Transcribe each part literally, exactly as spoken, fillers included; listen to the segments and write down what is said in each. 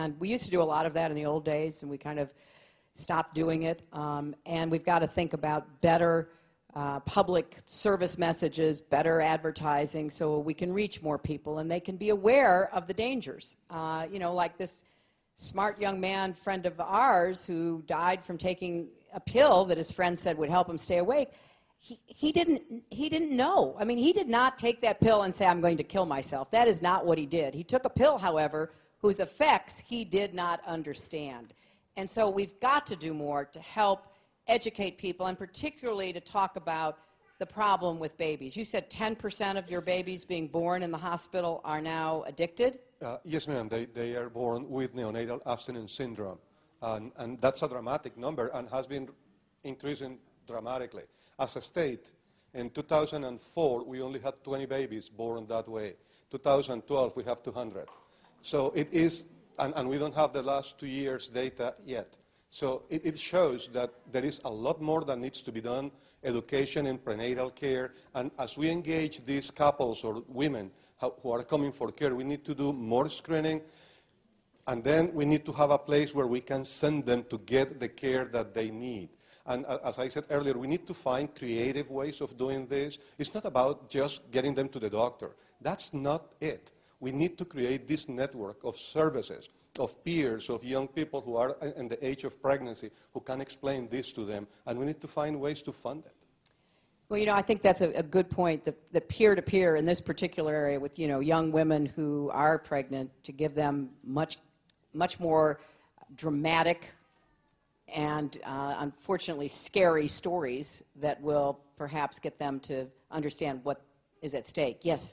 And we used to do a lot of that in the old days, and we kind of stopped doing it. Um, and we've got to think about better uh, public service messages, better advertising, so we can reach more people and they can be aware of the dangers. Uh, you know, like this smart young man, friend of ours, who died from taking a pill that his friend said would help him stay awake. He, he didn't, he didn't know. I mean, he did not take that pill and say, I'm going to kill myself. That is not what he did. He took a pill, however, whose effects he did not understand. And so we've got to do more to help educate people, and particularly to talk about the problem with babies. You said ten percent of your babies being born in the hospital are now addicted? Uh, yes, ma'am. They, they are born with neonatal abstinence syndrome. And, and that's a dramatic number and has been increasing dramatically. As a state, in two thousand four, we only had twenty babies born that way. two thousand twelve, we have two hundred. So it is, and, and we don't have the last two years' data yet. So it, it shows that there is a lot more that needs to be done, education in prenatal care. And as we engage these couples or women who are coming for care, we need to do more screening. And then we need to have a place where we can send them to get the care that they need. And as I said earlier, we need to find creative ways of doing this. It's not about just getting them to the doctor. That's not it. We need to create this network of services, of peers, of young people who are in the age of pregnancy who can explain this to them. And we need to find ways to fund it. Well, you know, I think that's a, a good point, the, the peer-to-peer in this particular area with, you know, young women who are pregnant, to give them much, much more dramatic and uh, unfortunately scary stories that will perhaps get them to understand what is at stake. Yes?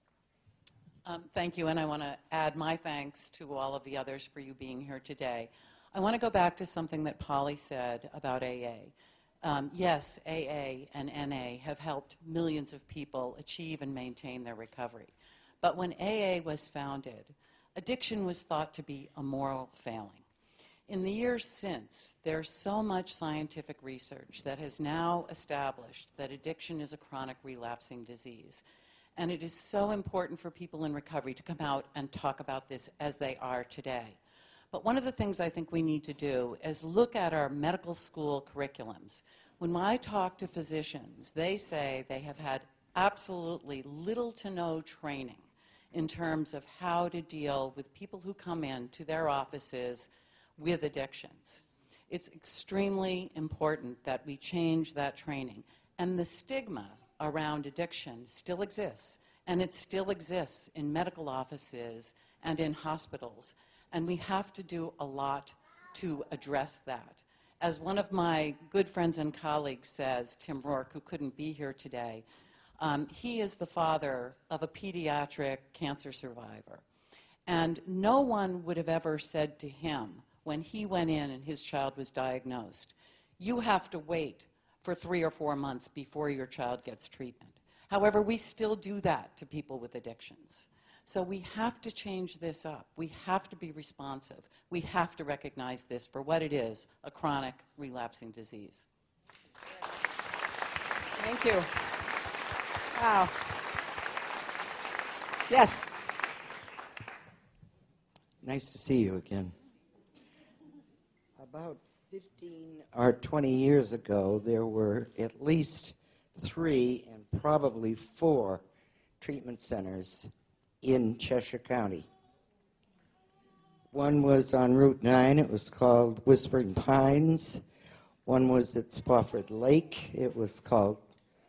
Um, thank you, and I want to add my thanks to all of the others for you being here today. I want to go back to something that Polly said about A A. Um, yes, A A and N A have helped millions of people achieve and maintain their recovery. But when A A was founded, addiction was thought to be a moral failing. In the years since, there's so much scientific research that has now established that addiction is a chronic relapsing disease. And it is so important for people in recovery to come out and talk about this as they are today. But one of the things I think we need to do is look at our medical school curriculums. When I talk to physicians, they say they have had absolutely little to no training in terms of how to deal with people who come in to their offices with addictions. It's extremely important that we change that training. And the stigma around addiction still exists, and it still exists in medical offices and in hospitals. And we have to do a lot to address that. As one of my good friends and colleagues says, Tim Rourke, who couldn't be here today, um, he is the father of a pediatric cancer survivor. And no one would have ever said to him, when he went in and his child was diagnosed, you have to wait for three or four months before your child gets treatment. However, we still do that to people with addictions. So we have to change this up. We have to be responsive. We have to recognize this for what it is, a chronic relapsing disease. Thank you. Wow. Yes. Nice to see you again. About fifteen or twenty years ago, there were at least three and probably four treatment centers in Cheshire County. One was on Route nine. It was called Whispering Pines. One was at Spofford Lake. It was called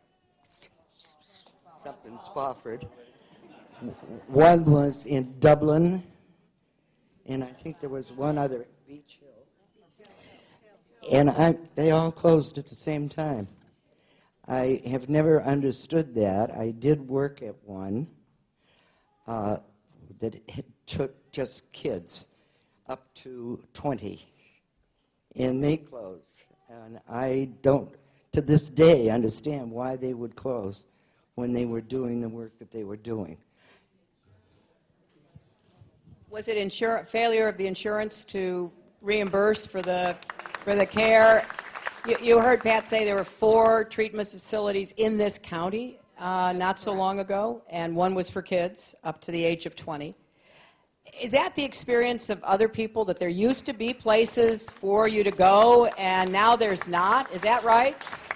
something Spofford. One was in Dublin. And I think there was one other at Beach Hill. And I, they all closed at the same time. I have never understood that. I did work at one uh, that it took just kids up to twenty, and they closed. And I don't, to this day, understand why they would close when they were doing the work that they were doing. Was it insur- failure of the insurance to reimburse for the for the care? You, you heard Pat say there were four treatment facilities in this county uh, not so long ago, and one was for kids up to the age of twenty. is that the experience of other people, that there used to be places for you to go and now there's not? Is that right?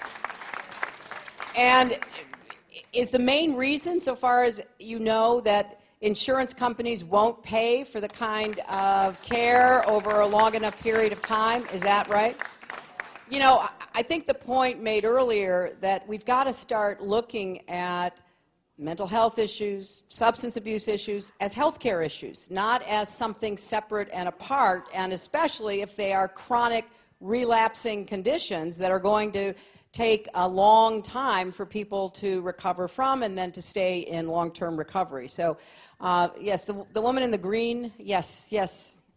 And is the main reason, so far as you know, that insurance companies won't pay for the kind of care over a long enough period of time? Is that right? You know, I think the point made earlier that we've got to start looking at mental health issues, substance abuse issues, as healthcare issues, not as something separate and apart, and especially if they are chronic, relapsing conditions that are going to take a long time for people to recover from and then to stay in long-term recovery. So, uh, yes, the, the woman in the green, yes, yes.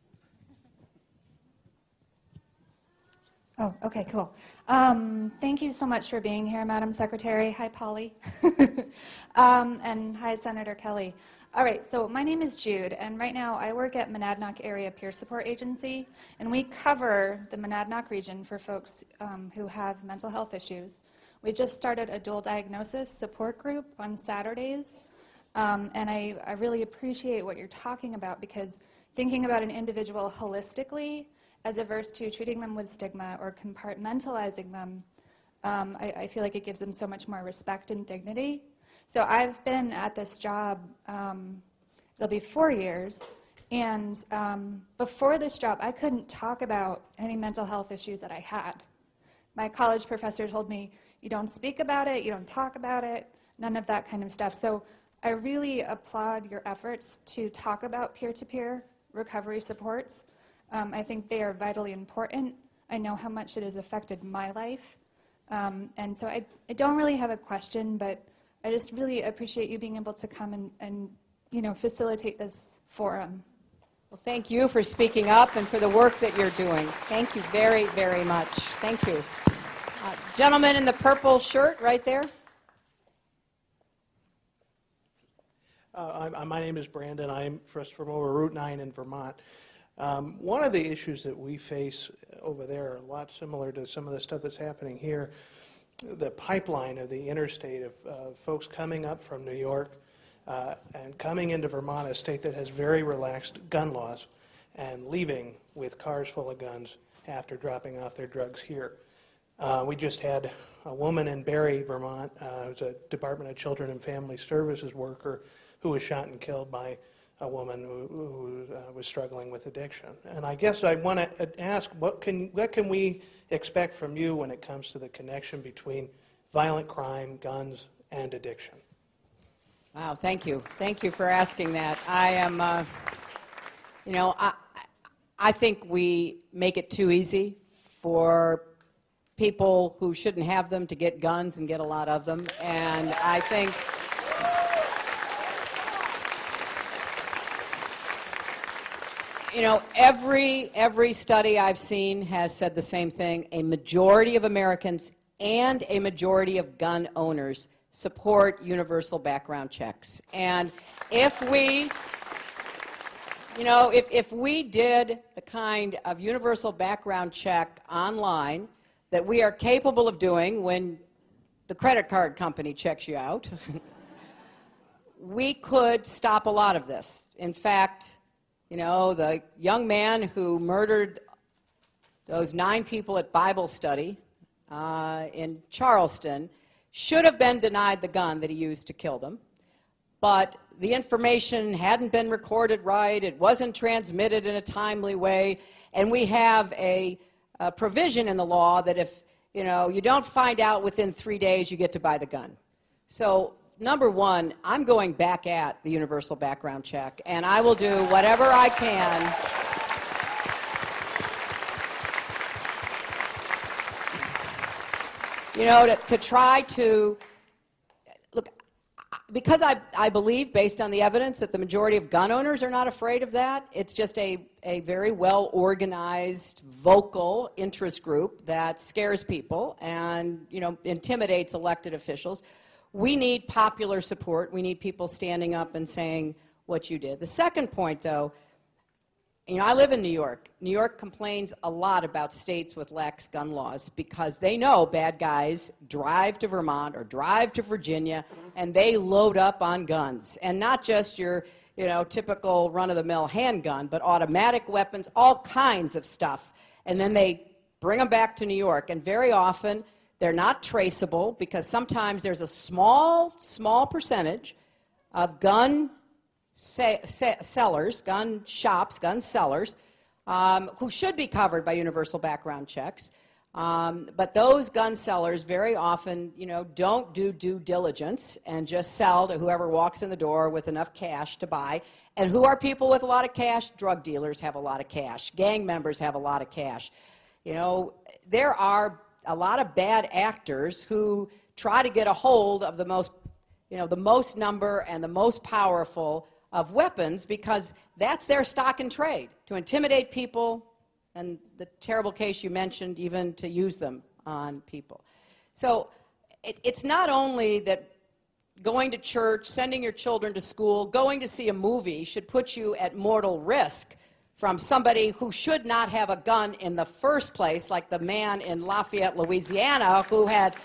Oh, okay, cool. Um, thank you so much for being here, Madam Secretary. Hi, Polly. um, and hi, Senator Kelly. All right, so my name is Jude, and right now I work at Monadnock Area Peer Support Agency, and we cover the Monadnock region for folks um, who have mental health issues. We just started a dual diagnosis support group on Saturdays, um, and I, I really appreciate what you're talking about, because thinking about an individual holistically as averse to treating them with stigma or compartmentalizing them, um, I, I feel like it gives them so much more respect and dignity. So I've been at this job, um, it'll be four years, and um, before this job, I couldn't talk about any mental health issues that I had. My college professor told me, you don't speak about it, you don't talk about it, none of that kind of stuff. So I really applaud your efforts to talk about peer-to-peer recovery supports. Um, I think they are vitally important. I know how much it has affected my life. Um, and so I, I don't really have a question, but I just really appreciate you being able to come and, and you know, facilitate this forum. Well, thank you for speaking up and for the work that you're doing. Thank you very, very much. Thank you. Uh, gentleman in the purple shirt right there. Uh, I'm, my name is Brandon. I'm first from over Route nine in Vermont. Um, one of the issues that we face over there are a lot similar to some of the stuff that's happening here. The pipeline of the interstate of uh, folks coming up from New York uh, and coming into Vermont, a state that has very relaxed gun laws, and leaving with cars full of guns after dropping off their drugs here. Uh, we just had a woman in Barry, Vermont, uh, who's a Department of Children and Family Services worker, who was shot and killed by a woman who, who uh, was struggling with addiction. And I guess I want to ask, what can, what can we expect from you when it comes to the connection between violent crime, guns, and addiction? Wow, thank you. Thank you for asking that. I am, uh, you know, I, I think we make it too easy for people who shouldn't have them to get guns and get a lot of them. And I think you know, every, every study I've seen has said the same thing. A majority of Americans and a majority of gun owners support universal background checks. And if we, you know, if, if we did the kind of universal background check online that we are capable of doing when the credit card company checks you out, we could stop a lot of this. In fact, you know, the young man who murdered those nine people at Bible study uh, in Charleston should have been denied the gun that he used to kill them. But the information hadn't been recorded right, it wasn't transmitted in a timely way, and we have a, a provision in the law that if, you know, you don't find out within three days, you get to buy the gun. So, number one, I'm going back at the universal background check, and I will do whatever I can you know, to, to try to, look, because I, I believe, based on the evidence, that the majority of gun owners are not afraid of that. It's just a, a very well-organized, vocal interest group that scares people and, you know, intimidates elected officials. We need popular support. We need people standing up and saying what you did. The second point, though, you know, I live in New York. New York complains a lot about states with lax gun laws because they know bad guys drive to Vermont or drive to Virginia and they load up on guns. And not just your, you know, typical run-of-the-mill handgun, but automatic weapons, all kinds of stuff. And then they bring them back to New York, and very often they're not traceable because sometimes there's a small, small percentage of gun se se sellers, gun shops, gun sellers, um, who should be covered by universal background checks. Um, but those gun sellers very often, you know, don't do due diligence and just sell to whoever walks in the door with enough cash to buy. And who are people with a lot of cash? Drug dealers have a lot of cash. Gang members have a lot of cash. You know, there are a lot of bad actors who try to get a hold of the most, you know, the most number and the most powerful of weapons because that's their stock in trade, to intimidate people, and the terrible case you mentioned, even to use them on people. So it, it's not only that going to church, sending your children to school, going to see a movie should put you at mortal risk from somebody who should not have a gun in the first place, like the man in Lafayette, Louisiana, who had,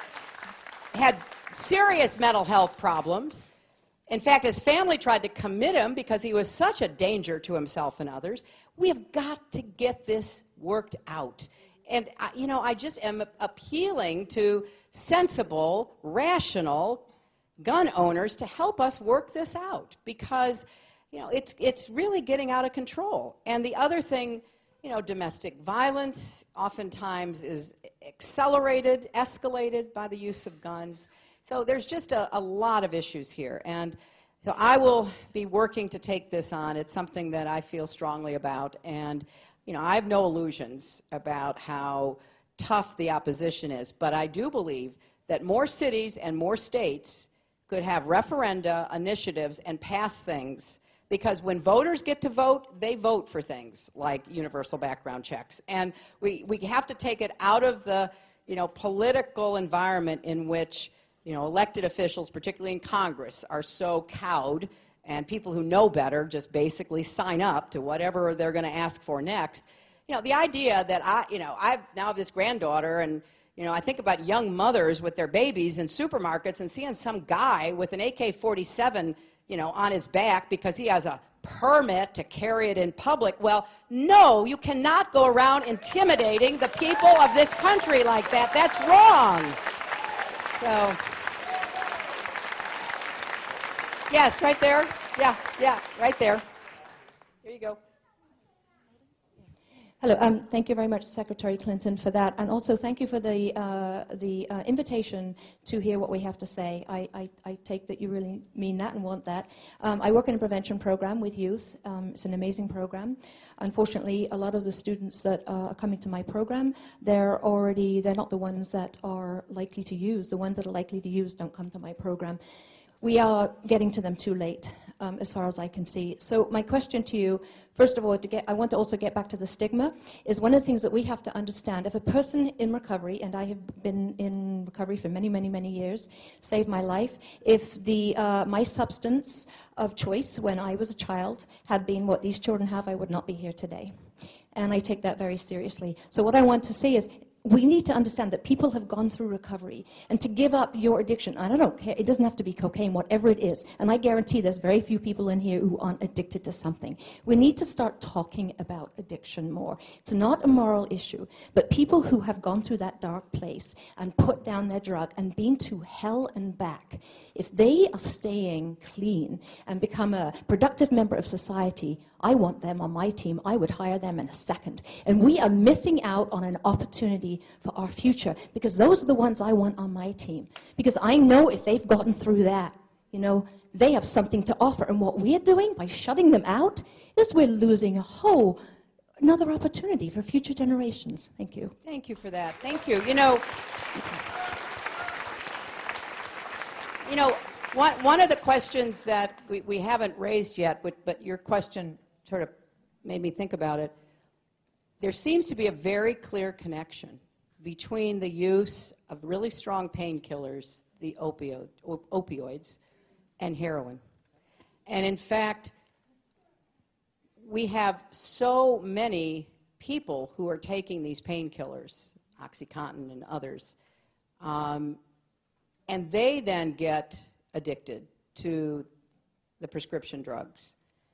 had serious mental health problems. In fact, his family tried to commit him because he was such a danger to himself and others. We have got to get this worked out. And, I, you know, I just am appealing to sensible, rational gun owners to help us work this out because, you know, it's, it's really getting out of control. And the other thing, you know, domestic violence oftentimes is accelerated, escalated by the use of guns. So there's just a, a lot of issues here. And so I will be working to take this on. It's something that I feel strongly about. And, you know, I have no illusions about how tough the opposition is. But I do believe that more cities and more states could have referenda, initiatives, and pass things. Because when voters get to vote, they vote for things like universal background checks. And we, we have to take it out of the, you know, political environment in which, you know, elected officials, particularly in Congress, are so cowed, and people who know better just basically sign up to whatever they're going to ask for next. You know, the idea that I, you know, I now have this granddaughter, and, you know, I think about young mothers with their babies in supermarkets and seeing some guy with an A K forty-seven, you know, on his back because he has a permit to carry it in public. Well, no, you cannot go around intimidating the people of this country like that. That's wrong. So, yes, right there. Yeah, yeah, right there. Here you go. Hello. Um, thank you very much, Secretary Clinton, for that. And also thank you for the, uh, the uh, invitation to hear what we have to say. I, I, I take that you really mean that and want that. Um, I work in a prevention program with youth. Um, it's an amazing program. Unfortunately, a lot of the students that uh, are coming to my program, they're already, they're not the ones that are likely to use. The ones that are likely to use don't come to my program. We are getting to them too late, um, as far as I can see. So my question to you, first of all, to get, I want to also get back to the stigma, is one of the things that we have to understand. If a person in recovery, and I have been in recovery for many, many, many years, saved my life, if the, uh, my substance of choice when I was a child had been what these children have, I would not be here today. And I take that very seriously. So what I want to say is, we need to understand that people have gone through recovery, and to give up your addiction, I don't know, it doesn't have to be cocaine, whatever it is, and I guarantee there's very few people in here who aren't addicted to something. We need to start talking about addiction more. It's not a moral issue, but people who have gone through that dark place and put down their drug and been to hell and back, if they are staying clean and become a productive member of society, I want them on my team. I would hire them in a second. And we are missing out on an opportunity for our future, because those are the ones I want on my team. Because I know if they've gotten through that, you know, they have something to offer. And what we're doing by shutting them out is we're losing a whole another opportunity for future generations. Thank you. Thank you for that. Thank you. You know, you know, one, one of the questions that we, we haven't raised yet, but, but your question sort of made me think about it. There seems to be a very clear connection between the use of really strong painkillers, the opioid, op opioids, and heroin. And in fact, we have so many people who are taking these painkillers, OxyContin and others, um, and they then get addicted to the prescription drugs.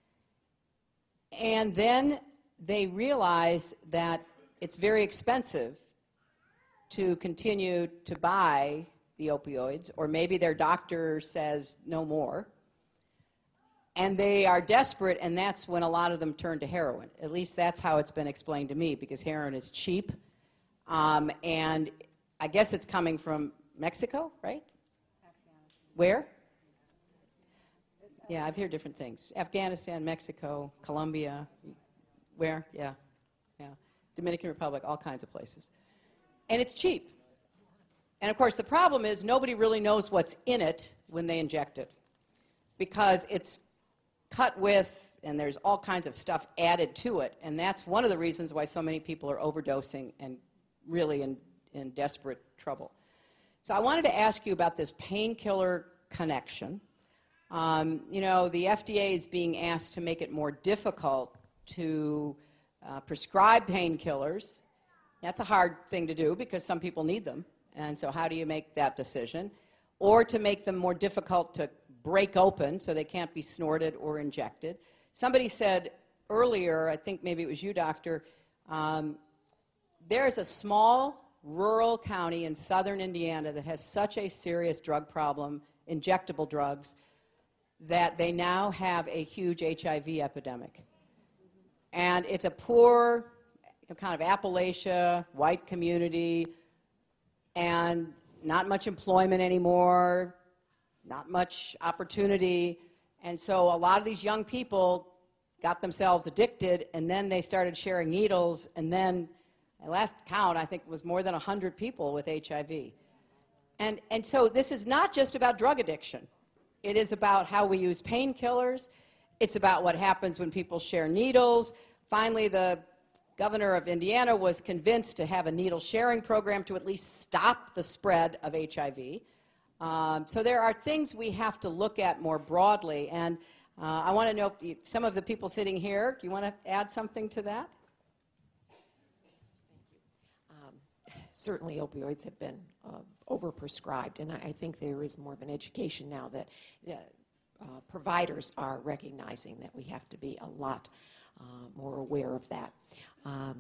And then they realize that it's very expensive to continue to buy the opioids, or maybe their doctor says no more. And they are desperate, and that's when a lot of them turn to heroin. At least that's how it's been explained to me, because heroin is cheap. Um, and I guess it's coming from Mexico, right? Where? Yeah, I've heard different things. Afghanistan, Mexico, Colombia. Where? Yeah, yeah. Dominican Republic, all kinds of places. And it's cheap. And of course, the problem is nobody really knows what's in it when they inject it, because it's cut with, and there's all kinds of stuff added to it. And that's one of the reasons why so many people are overdosing and really in, in desperate trouble. So I wanted to ask you about this painkiller connection. Um, you know, the F D A is being asked to make it more difficult to uh, prescribe painkillers. That's a hard thing to do because some people need them. And so how do you make that decision? Or to make them more difficult to break open so they can't be snorted or injected. Somebody said earlier, I think maybe it was you, doctor, um, there's a small rural county in southern Indiana that has such a serious drug problem, injectable drugs, that they now have a huge H I V epidemic. And it's a poor, kind of Appalachia, white community, and not much employment anymore, not much opportunity. And so a lot of these young people got themselves addicted, and then they started sharing needles, and then, at last count, I think it was more than one hundred people with H I V. And, and so this is not just about drug addiction. It is about how we use painkillers. It's about what happens when people share needles. Finally, the governor of Indiana was convinced to have a needle sharing program to at least stop the spread of H I V. Um, so there are things we have to look at more broadly. And uh, I want to know, if you, some of the people sitting here, do you want to add something to that? Certainly opioids have been uh, overprescribed, and I, I think there is more of an education now that uh, uh, providers are recognizing that we have to be a lot uh, more aware of that. Um,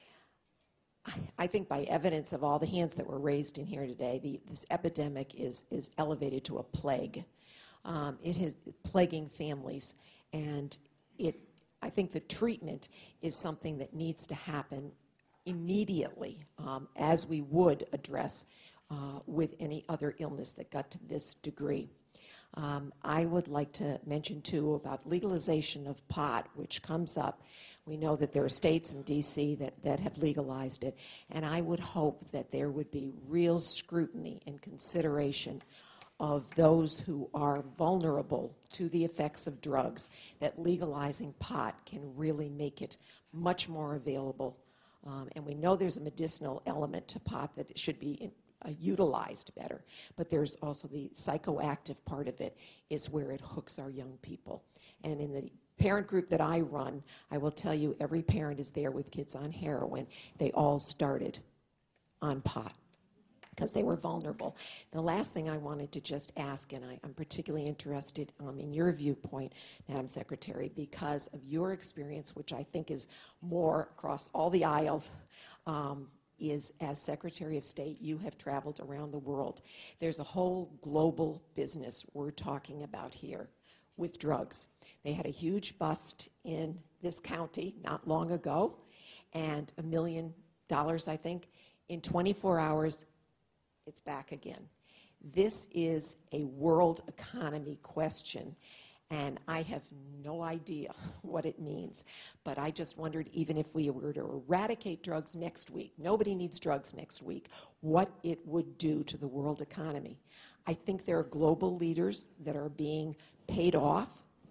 I, I think by evidence of all the hands that were raised in here today, the, this epidemic is, is elevated to a plague. Um, it is plaguing families, and it, I think the treatment is something that needs to happen immediately, um, as we would address uh, with any other illness that got to this degree. Um, I would like to mention, too, about legalization of pot, which comes up. We know that there are states in D C that, that have legalized it, and I would hope that there would be real scrutiny and consideration of those who are vulnerable to the effects of drugs, that legalizing pot can really make it much more available. Um, and we know there's a medicinal element to pot that it should be in, uh, utilized better. But there's also the psychoactive part of it is where it hooks our young people. And in the parent group that I run, I will tell you every parent is there with kids on heroin. They all started on pot because they were vulnerable. The last thing I wanted to just ask, and I, I'm particularly interested um, in your viewpoint, Madam Secretary, because of your experience, which I think is more across all the aisles, um, is as Secretary of State, you have traveled around the world. There's a whole global business we're talking about here with drugs. They had a huge bust in this county not long ago, and a million dollars, I think, in twenty-four hours, it's back again. This is a world economy question, and I have no idea what it means. But I just wondered, even if we were to eradicate drugs next week, nobody needs drugs next week, what it would do to the world economy. I think there are global leaders that are being paid off,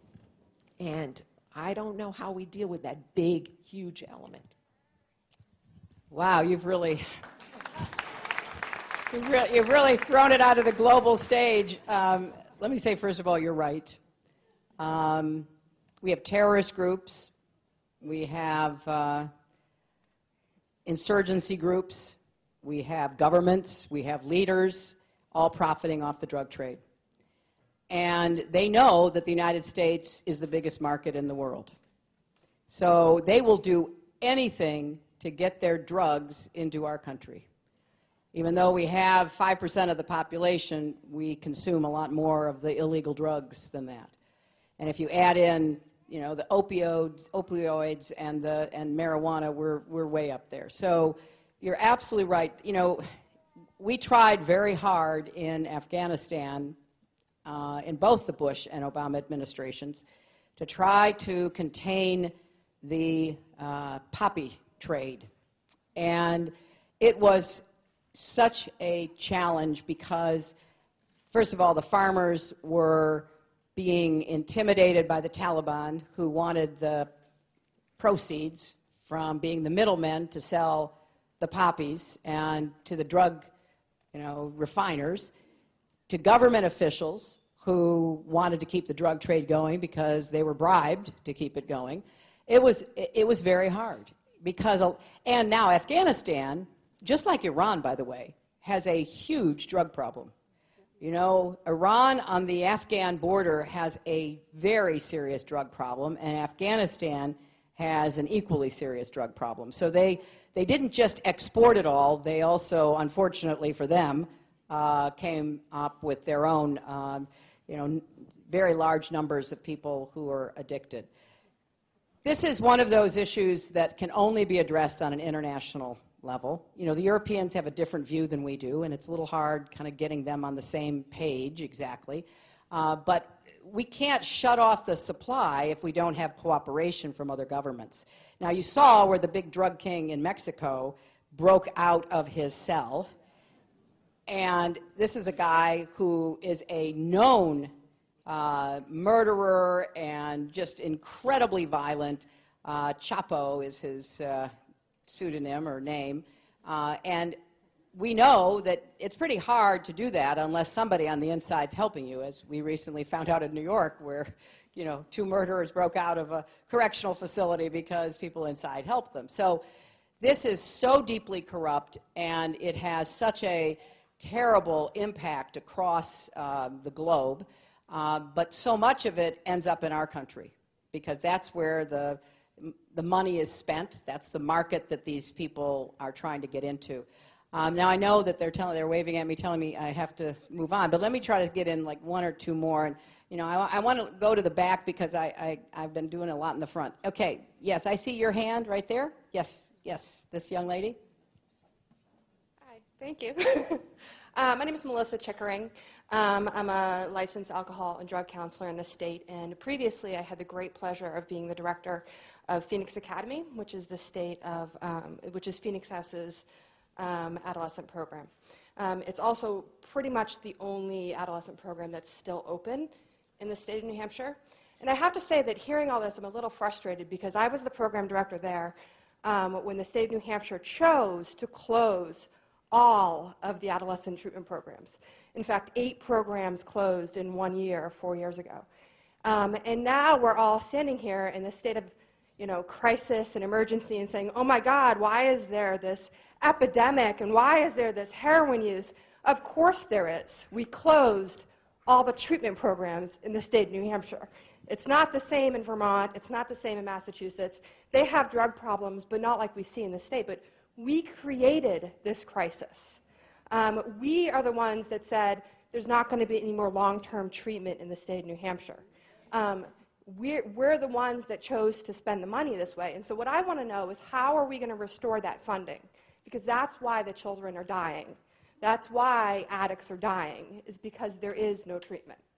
and I don't know how we deal with that big, huge element. Wow, you've really... You've, re you've really thrown it out of the global stage. Um, let me say, first of all, you're right. Um, we have terrorist groups. We have uh, insurgency groups. We have governments. We have leaders, all profiting off the drug trade. And they know that the United States is the biggest market in the world. So they will do anything to get their drugs into our country. Even though we have five percent of the population, we consume a lot more of the illegal drugs than that. And if you add in, you know, the opioids, opioids and, the, and marijuana, we're, we're way up there. So you're absolutely right. You know, we tried very hard in Afghanistan, uh, in both the Bush and Obama administrations, to try to contain the uh, poppy trade. And it was such a challenge because, first of all, the farmers were being intimidated by the Taliban, who wanted the proceeds from being the middlemen to sell the poppies and to the drug, you know, refiners, to government officials who wanted to keep the drug trade going because they were bribed to keep it going. It was, it was very hard because, and now Afghanistan, just like Iran, by the way, has a huge drug problem. You know, Iran on the Afghan border has a very serious drug problem, and Afghanistan has an equally serious drug problem. So they, they didn't just export it all, they also, unfortunately for them, uh, came up with their own, um, you know, very large numbers of people who are addicted. This is one of those issues that can only be addressed on an international level. You know, the Europeans have a different view than we do, and it's a little hard kind of getting them on the same page exactly. Uh, but we can't shut off the supply if we don't have cooperation from other governments. Now, you saw where the big drug king in Mexico broke out of his cell, and this is a guy who is a known uh, murderer and just incredibly violent. Uh, Chapo is his uh, pseudonym or name, uh, and we know that it's pretty hard to do that unless somebody on the inside is helping you, as we recently found out in New York, where, you know, two murderers broke out of a correctional facility because people inside helped them. So this is so deeply corrupt, and it has such a terrible impact across uh, the globe, uh, but so much of it ends up in our country because that's where the the money is spent. That's the market that these people are trying to get into. Um, now I know that they're telling, they're waving at me, telling me I have to move on, but let me try to get in like one or two more. And you know, I, I want to go to the back because I, I I've been doing a lot in the front. Okay, yes, I see your hand right there. Yes, yes, this young lady. Hi, thank you. uh, my name is Melissa Chickering. Um, I'm a licensed alcohol and drug counselor in the state, and previously I had the great pleasure of being the director of Phoenix Academy, which is the state of, um, which is Phoenix House's um, adolescent program. Um, it's also pretty much the only adolescent program that's still open in the state of New Hampshire. And I have to say that hearing all this, I'm a little frustrated because I was the program director there um, when the state of New Hampshire chose to close all of the adolescent treatment programs. In fact, eight programs closed in one year, four years ago. Um, and now we're all standing here in this state of, you know, crisis and emergency and saying, oh my God, why is there this epidemic and why is there this heroin use? Of course there is. We closed all the treatment programs in the state of New Hampshire. It's not the same in Vermont. It's not the same in Massachusetts. They have drug problems, but not like we see in the state. But we created this crisis. Um, we are the ones that said there's not going to be any more long-term treatment in the state of New Hampshire. Um, we're, we're the ones that chose to spend the money this way. And so what I want to know is how are we going to restore that funding? Because that's why the children are dying. That's why addicts are dying, is because there is no treatment.